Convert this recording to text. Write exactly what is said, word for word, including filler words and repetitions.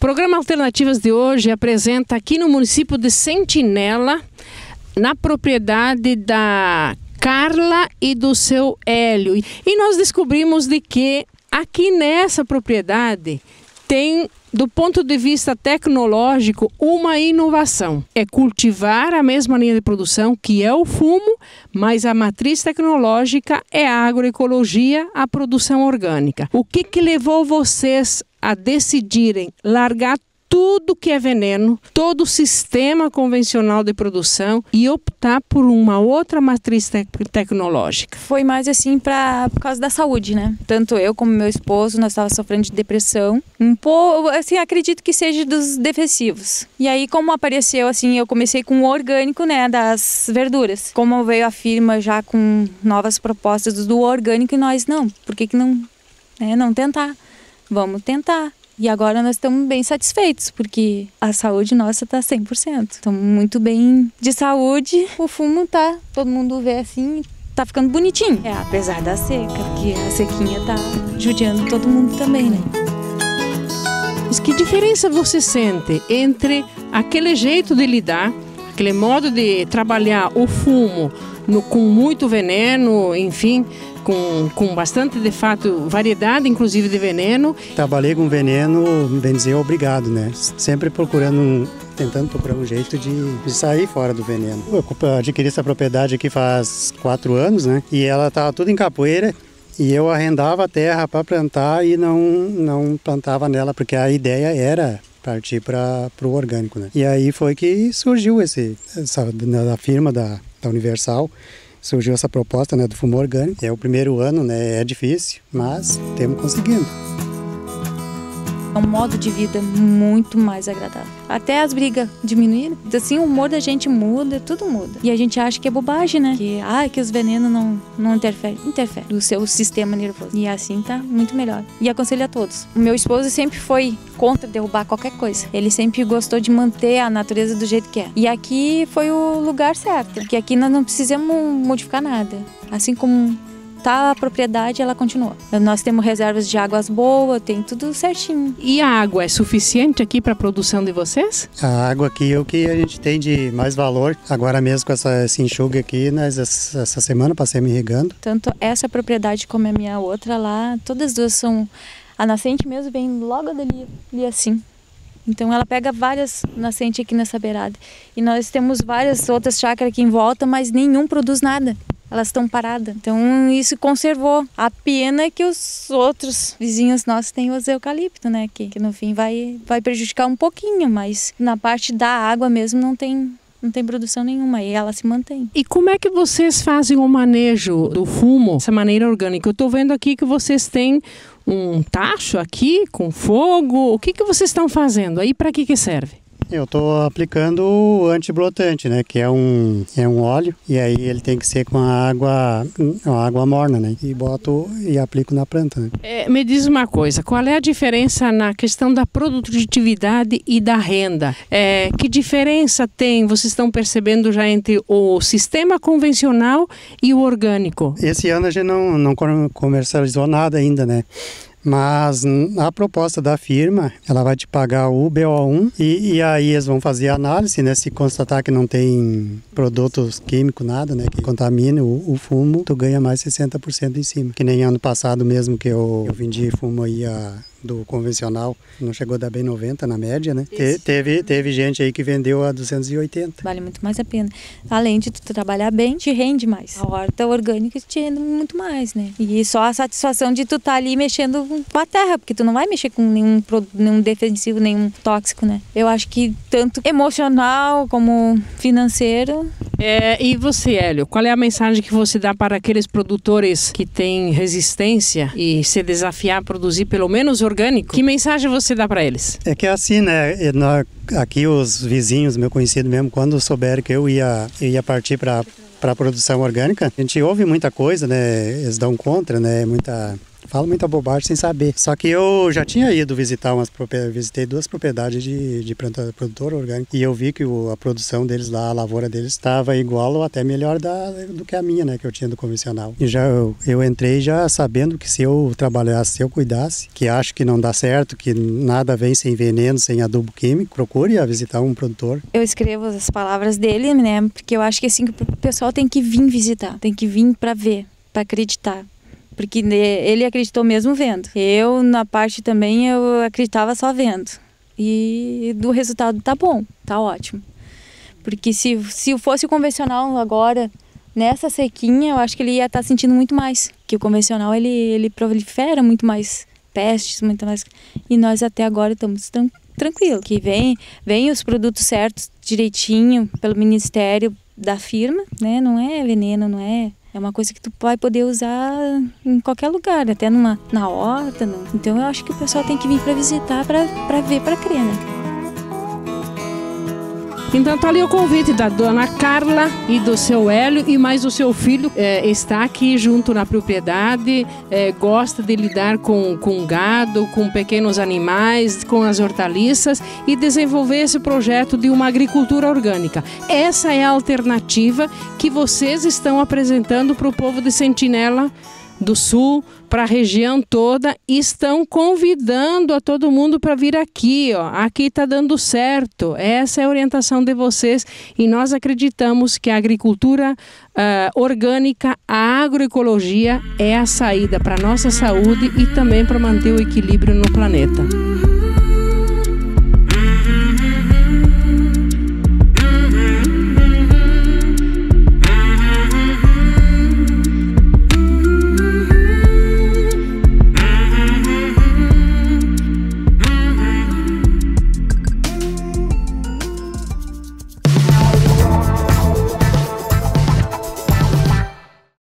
Programa Alternativas de hoje apresenta aqui no município de Sentinela, na propriedade da Carla e do seu Hélio. E nós descobrimos de que aqui nessa propriedade tem, do ponto de vista tecnológico, uma inovação. É cultivar a mesma linha de produção, que é o fumo, mas a matriz tecnológica é a agroecologia, a produção orgânica. O que que levou vocês a decidirem largar tudo que é veneno, todo o sistema convencional de produção e optar por uma outra matriz te tecnológica? Foi mais assim pra, por causa da saúde, né? Tanto eu como meu esposo, nós estávamos sofrendo de depressão. Um pouco, assim, acredito que seja dos defensivos. E aí, como apareceu, assim, eu comecei com o orgânico, né, das verduras. Como veio a firma já com novas propostas do orgânico, e nós, não, por que que não, né, não tentar? Vamos tentar. E agora nós estamos bem satisfeitos, porque a saúde nossa está cem por cento. Estamos muito bem de saúde. O fumo tá, todo mundo vê assim, tá ficando bonitinho. É, apesar da seca, porque a sequinha tá judiando todo mundo também, né? Mas que diferença você sente entre aquele jeito de lidar, aquele modo de trabalhar o fumo no, com muito veneno, enfim, com, com bastante, de fato, variedade, inclusive, de veneno? Trabalhei com veneno, bem dizer, obrigado, né? Sempre procurando, um, tentando procurar um jeito de, de sair fora do veneno. Eu adquiri essa propriedade aqui faz quatro anos, né? E ela estava tudo em capoeira. E eu arrendava a terra para plantar e não, não plantava nela, porque a ideia era partir para o orgânico, né? E aí foi que surgiu esse, essa, da firma da, da Universal, surgiu essa proposta, né, do fumo orgânico. É o primeiro ano, né, é difícil, mas temos conseguindo. É um modo de vida muito mais agradável. Até as brigas diminuíram. Assim, o humor da gente muda, tudo muda. E a gente acha que é bobagem, né? Que, ah, que os venenos não, não interferem. Interfere no seu sistema nervoso. E assim tá muito melhor. E aconselho a todos. O meu esposo sempre foi contra derrubar qualquer coisa. Ele sempre gostou de manter a natureza do jeito que é. E aqui foi o lugar certo. Porque aqui nós não precisamos modificar nada. Assim como tá a propriedade, ela continua. Nós temos reservas de águas boas, tem tudo certinho. E a água é suficiente aqui para a produção de vocês? A água aqui é o que a gente tem de mais valor. Agora mesmo com essa, esse enxugue aqui, nós, essa, essa semana passei me irrigando. Tanto essa propriedade como a minha outra lá, todas as duas são... A nascente mesmo vem logo dali, ali assim. Então ela pega várias nascentes aqui nessa beirada. E nós temos várias outras chácaras aqui em volta, mas nenhum produz nada. Elas estão paradas. Então isso conservou. A pena é que os outros vizinhos nossos têm os eucalipto, né? Que, que no fim vai, vai prejudicar um pouquinho, mas na parte da água mesmo não tem, não tem produção nenhuma e ela se mantém. E como é que vocês fazem o manejo do fumo dessa maneira orgânica? Eu estou vendo aqui que vocês têm um tacho aqui com fogo. O que, que vocês estão fazendo aí? Para que que serve? Eu estou aplicando o antibrotante, né, que é um, é um óleo, e aí ele tem que ser com a água, a água morna, né, e boto e aplico na planta, né. É, me diz uma coisa, qual é a diferença na questão da produtividade e da renda? É, que diferença tem, vocês estão percebendo já entre o sistema convencional e o orgânico? Esse ano a gente não, não comercializou nada ainda, né. Mas a proposta da firma, ela vai te pagar o B O um e, e aí eles vão fazer a análise, né? Se constatar que não tem produtos químicos, nada, né? Que contamine o, o fumo, tu ganha mais sessenta por cento em cima. Que nem ano passado mesmo que eu, eu vendi fumo aí a... do convencional, não chegou a dar bem noventa na média, né? Te, teve, teve gente aí que vendeu a duzentos e oitenta. Vale muito mais a pena. Além de tu trabalhar bem, te rende mais. A horta orgânica te rende muito mais, né? E só a satisfação de tu estar tá ali mexendo com a terra, porque tu não vai mexer com nenhum, nenhum defensivo, nenhum tóxico, né? Eu acho que tanto emocional como financeiro. É, e você, Hélio, qual é a mensagem que você dá para aqueles produtores que têm resistência e se desafiar a produzir pelo menos orgânico? Que mensagem você dá para eles? É que é assim, né? Aqui os vizinhos, meu conhecido mesmo, quando souberam que eu ia, eu ia partir para para a produção orgânica, a gente ouve muita coisa, né? Eles dão contra, né? Muita fala muita bobagem sem saber. Só que eu já tinha ido visitar umas propriedades, visitei duas propriedades de, de planta, produtor orgânico e eu vi que o, a produção deles lá, a lavoura deles estava igual ou até melhor da, do que a minha, né, que eu tinha do convencional. E já eu, eu entrei já sabendo que se eu trabalhasse, se eu cuidasse, que acho que não dá certo, que nada vem sem veneno, sem adubo químico, procure a visitar um produtor. Eu escrevo as palavras dele, né, porque eu acho que assim, o pessoal tem que vir visitar, tem que vir para ver, para acreditar. Porque ele acreditou mesmo vendo. Eu, na parte também, eu acreditava só vendo. E do resultado tá bom, tá ótimo. Porque se, se fosse o convencional agora, nessa sequinha, eu acho que ele ia estar sentindo muito mais. Que o convencional, ele, ele prolifera muito mais pestes, muito mais... E nós até agora estamos tão tranquilos. Que vem, vem os produtos certos, direitinho, pelo Ministério da firma, né? Não é veneno, não é... É uma coisa que tu vai poder usar em qualquer lugar, até numa, na horta. Não. Então eu acho que o pessoal tem que vir para visitar, para ver, para crer, né? Então tá ali o convite da dona Carla e do seu Hélio, e mais o seu filho é, está aqui junto na propriedade, é, gosta de lidar com, com gado, com pequenos animais, com as hortaliças e desenvolver esse projeto de uma agricultura orgânica. Essa é a alternativa que vocês estão apresentando para o povo de Sentinela do Sul, para a região toda, e estão convidando a todo mundo para vir aqui, ó. Aqui está dando certo. Essa é a orientação de vocês e nós acreditamos que a agricultura uh, orgânica, a agroecologia é a saída para a nossa saúde e também para manter o equilíbrio no planeta.